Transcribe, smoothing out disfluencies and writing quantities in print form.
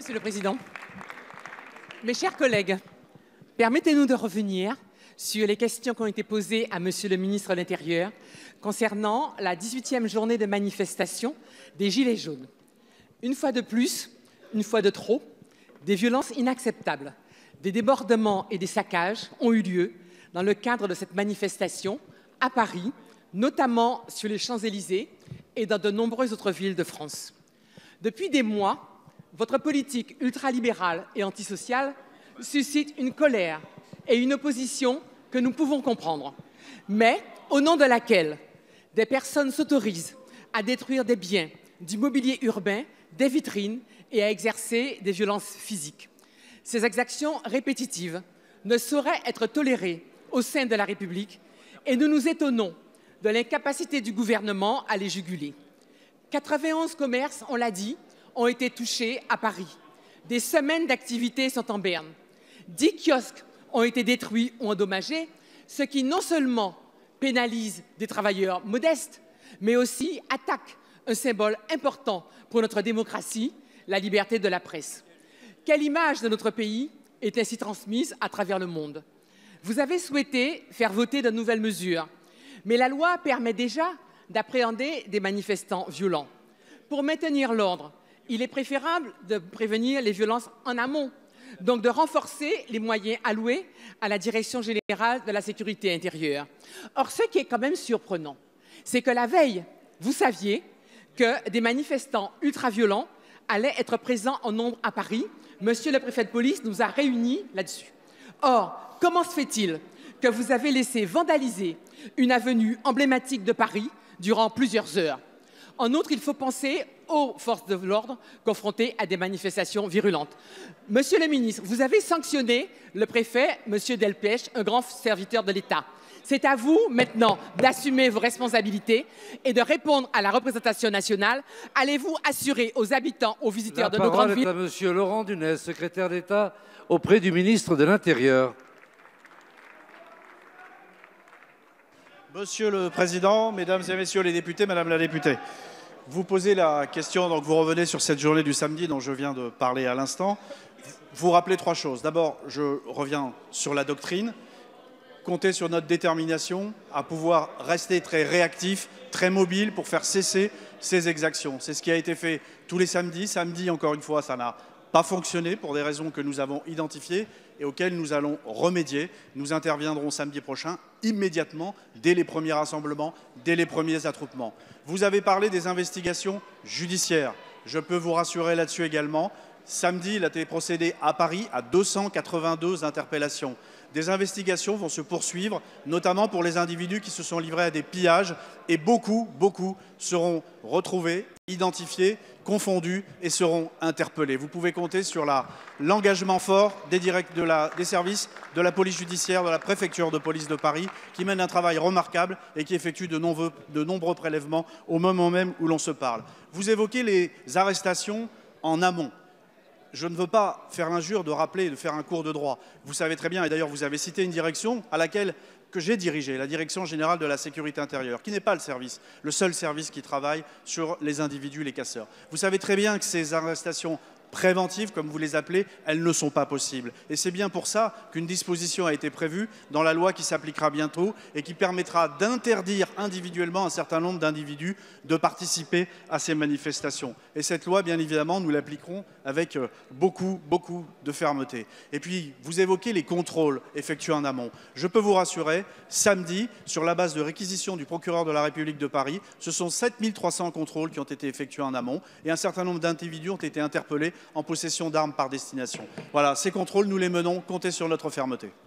Monsieur le Président. Mes chers collègues, permettez-nous de revenir sur les questions qui ont été posées à Monsieur le ministre de l'Intérieur concernant la 18e journée de manifestation des Gilets jaunes. Une fois de plus, une fois de trop, des violences inacceptables, des débordements et des saccages ont eu lieu dans le cadre de cette manifestation à Paris, notamment sur les Champs-Élysées et dans de nombreuses autres villes de France. Depuis des mois, votre politique ultralibérale et antisociale suscite une colère et une opposition que nous pouvons comprendre, mais au nom de laquelle des personnes s'autorisent à détruire des biens, du mobilier urbain, des vitrines et à exercer des violences physiques. Ces exactions répétitives ne sauraient être tolérées au sein de la République et nous nous étonnons de l'incapacité du gouvernement à les juguler. 91 commerces, on l'a dit, ont été touchés à Paris. Des semaines d'activité sont en berne. 10 kiosques ont été détruits ou endommagés, ce qui non seulement pénalise des travailleurs modestes, mais aussi attaque un symbole important pour notre démocratie, la liberté de la presse. Quelle image de notre pays est ainsi transmise à travers le monde? Vous avez souhaité faire voter de nouvelles mesures, mais la loi permet déjà d'appréhender des manifestants violents. Pour maintenir l'ordre, il est préférable de prévenir les violences en amont, donc de renforcer les moyens alloués à la Direction générale de la sécurité intérieure. Or, ce qui est quand même surprenant, c'est que la veille, vous saviez que des manifestants ultra-violents allaient être présents en nombre à Paris. Monsieur le préfet de police nous a réunis là-dessus. Or, comment se fait-il que vous avez laissé vandaliser une avenue emblématique de Paris durant plusieurs heures? En outre, il faut penser aux forces de l'ordre confrontées à des manifestations virulentes. Monsieur le ministre, vous avez sanctionné le préfet, Monsieur Delpech, un grand serviteur de l'État. C'est à vous maintenant d'assumer vos responsabilités et de répondre à la représentation nationale. Allez-vous assurer aux habitants, aux visiteurs de nos grandes villes... La parole est à Monsieur Laurent Nunez, secrétaire d'État auprès du ministre de l'Intérieur. Monsieur le Président, Mesdames et Messieurs les députés, Madame la députée, vous posez la question, donc vous revenez sur cette journée du samedi dont je viens de parler à l'instant. Vous rappelez trois choses. D'abord, je reviens sur la doctrine. Comptez sur notre détermination à pouvoir rester très réactif, très mobile pour faire cesser ces exactions. C'est ce qui a été fait tous les samedis. Samedi, encore une fois, ça n'a pas fonctionné pour des raisons que nous avons identifiées et auxquelles nous allons remédier. Nous interviendrons samedi prochain, immédiatement, dès les premiers rassemblements, dès les premiers attroupements. Vous avez parlé des investigations judiciaires. Je peux vous rassurer là-dessus également. Samedi, il a été procédé à Paris à 282 interpellations. Des investigations vont se poursuivre, notamment pour les individus qui se sont livrés à des pillages, et beaucoup seront retrouvés, identifiés, confondus et seront interpellés. Vous pouvez compter sur l'engagement fort des services de la police judiciaire, de la préfecture de police de Paris, qui mène un travail remarquable et qui effectue de nombreux prélèvements au moment même où l'on se parle. Vous évoquez les arrestations en amont. Je ne veux pas faire l'injure de rappeler et de faire un cours de droit. Vous savez très bien, et d'ailleurs vous avez cité une direction que j'ai dirigée, la Direction générale de la sécurité intérieure, qui n'est pas le seul service qui travaille sur les individus, les casseurs. Vous savez très bien que ces arrestations préventives, comme vous les appelez, elles ne sont pas possibles. Et c'est bien pour ça qu'une disposition a été prévue dans la loi qui s'appliquera bientôt et qui permettra d'interdire individuellement un certain nombre d'individus de participer à ces manifestations. Et cette loi, bien évidemment, nous l'appliquerons avec beaucoup de fermeté. Et puis, vous évoquez les contrôles effectués en amont. Je peux vous rassurer, samedi, sur la base de réquisition du procureur de la République de Paris, ce sont 7300 contrôles qui ont été effectués en amont et un certain nombre d'individus ont été interpellés en possession d'armes par destination. Voilà, ces contrôles, nous les menons, comptez sur notre fermeté.